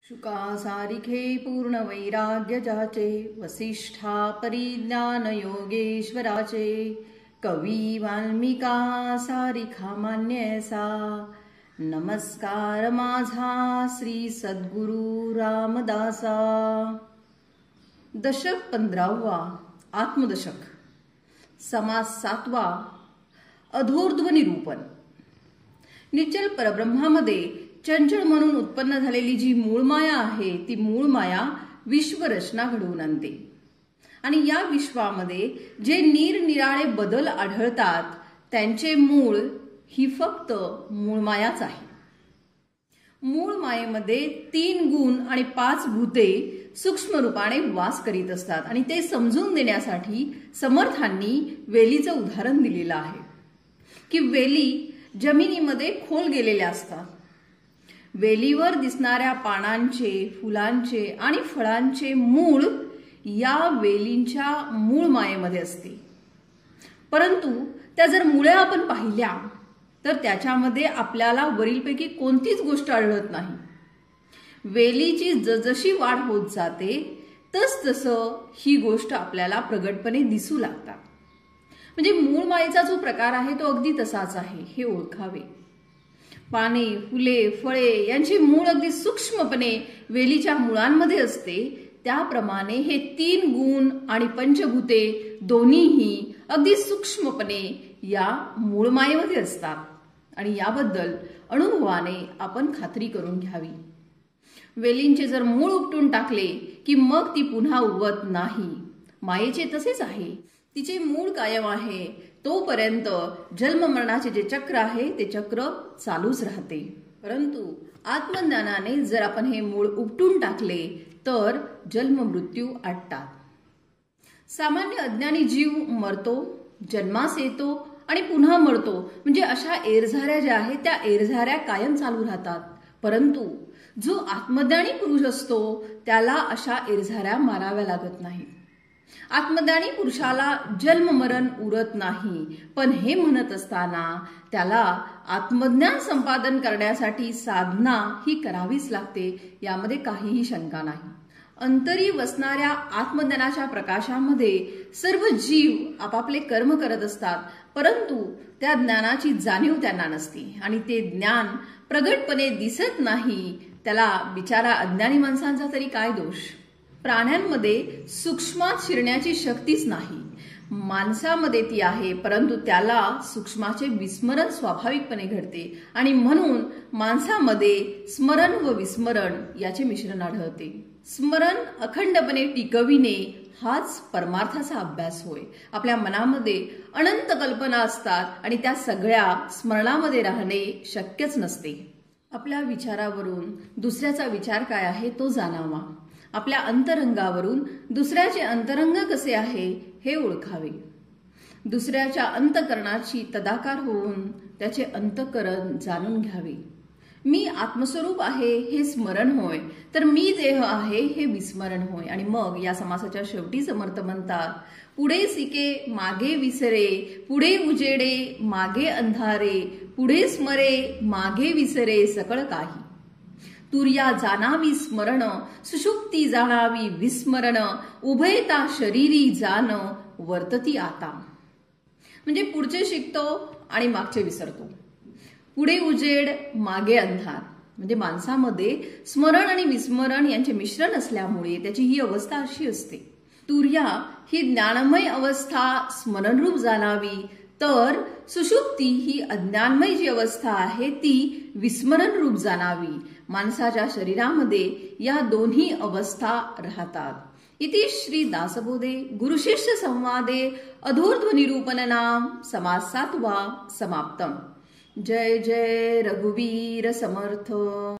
शुका सारिखे पूर्ण वैराग्य जाचे, वसिष्ठा परिज्ञान योगेश्वराचे, कवी वाल्मिका सारिखा मान्यसा, नमस्कार माझा श्री सद्गुरु रामदासा। दशक 15वा आत्मदशक, समास 7वा अधोर्ध्व निरूपण। निश्चल परब्रह्मामध्ये चंचल म्हणून उत्पन्न झालेली जी मूळ माया आहे ती मूळ माया विश्वरचना घडवून आणते आणि या विश्वामध्ये जे निरनिराळे बदल आढळतात त्यांचे मूळ ही फक्त मूळ मायाच आहे। मूळ मायेमध्ये 3 गुण आणि 5 भूते सूक्ष्म रूपाने वास करीत असतात आणि ते समजून देण्यासाठी समर्थांनी वेलीचं उदाहरण दिलेलं आहे की वेली जमिनीमध्ये खोल गेलेल्या असतात। वेलीवर दिसणाऱ्या पानांचे, फुलांचे आणि फळांचे मूळ या वेलींच्या मूळ मायेमध्ये असते, परंतु त्या जर मुळे आपण पाहिल्या तर त्याच्यामध्ये आपल्याला वरीलपैकी कोणतीच गोष्ट आढळत नाही। वेलीची जसजशी वाढ होत जाते तसतसं ही गोष्ट आपल्याला प्रगटपणे दिसू लागतात। म्हणजे मूळ मायेचा जो प्रकार आहे तो अगदी तसाच आहे, हे ओळखावे। पाने, फुले, फळे यांची मूळ अगदी सूक्ष्मपणे वेलीच्या मुळांमध्ये असते, त्याप्रमाणे हे 3 गुण आणि पंचभूते दोन्हीही अगदी सूक्ष्मपणे या मूळ मायेमध्ये असतात आणि याबद्दल अनुभवाने आपण खात्री करून घ्यावी। वेलींचे जर मूळ उपटून टाकले की मग ती पुन्हा उगवत नाही। मायेचे तसेच आहे, तिचे मूळ कायम आहे तोपर्यंत जन्म मरणाचे जे चक्र आहे ते चक्र चालूच राहते, परंतु आत्मज्ञानाने जर आपण हे मूळ उपटून टाकले तर जन्म मृत्यू आटतात। सामान्य अज्ञानी जीव मरतो, जन्मास येतो आणि पुन्हा मरतो, म्हणजे अशा एरझाऱ्या ज्या आहेत त्या एरझाऱ्या कायम चालू राहतात, परंतु जो आत्मज्ञानी पुरुष असतो त्याला अशा एरझाऱ्या माराव्या लागत नाहीत। आत्मज्ञानी पुरुषाला जन्म मरण उरत नाही, पण हे म्हणत असताना त्याला आत्मज्ञान संपादन करण्यासाठी साधना ही करावीच लागते, यामध्ये काहीही शंका नाही। अंतरी वसणाऱ्या आत्मज्ञानाच्या प्रकाशामध्ये सर्व जीव आपापले कर्म करत असतात, परंतु त्या ज्ञानाची जाणीव त्यांना नसते आणि ते ज्ञान प्रगटपणे दिसत नाही। त्याला बिचारा अज्ञानी माणसांचा तरी काय दोष। प्राण्यांमध्ये सूक्ष्मात शिरण्याची शक्तीच नाही, माणसामध्ये ती आहे, परंतु त्याला सूक्ष्माचे विस्मरण स्वाभाविकपणे घडते आणि म्हणून माणसामध्ये स्मरण व विस्मरण याचे मिश्रण आढळते। स्मरण अखंडपणे टिकविणे हाच परमार्थाचा अभ्यास होय। आपल्या मनामध्ये अनंत कल्पना असतात आणि त्या सगळ्या स्मरणामध्ये राहणे शक्यच नसते। आपल्या विचारावरून दुसऱ्याचा विचार काय आहे तो जाणावा, आपल्या अंतरंगावरून दुसऱ्याचे अंतरंग कसे आहे हे ओळखावे, दुसऱ्याच्या अंतकरणाची तदाकार होऊन त्याचे अंतकरण जाणून घ्यावे। मी आत्मस्वरूप आहे हे स्मरण होय, तर मी देह आहे हे विस्मरण होय। आणि मग या समासाच्या शेवटी समर्थ म्हणतात, पुढे सिके मागे विसरे, पुढे उजेडे मागे अंधारे, पुढे स्मरे मागे विसरे सकळ काही। तुर्या जाणावी स्मरण, सुषुप्ती जाणावी विस्मरण, उभयता शरीरी जाण वर्तती आता। म्हणजे पुढचे शिकतो आणि मागचे विसरतो, पुढे उजेड मागे अंधार, म्हणजे माणसामध्ये स्मरण आणि विस्मरण यांचे मिश्रण असल्यामुळे त्याची ही अवस्था अशी असते। तुर्या ही ज्ञानमय अवस्था स्मरणरूप जाणावी, तर सुषुप्ती ही अज्ञानमय जी अवस्था आहे ती विस्मरण रूप जाणावी। माणसाच्या शरीरामध्ये या दोन्ही अवस्था राहतात। इति श्री दासबोधे गुरुशिष्य संवादे अधोर्ध्व निरूपण नाम समास 7वा समाप्तम। जय जय रघुवीर समर्थ।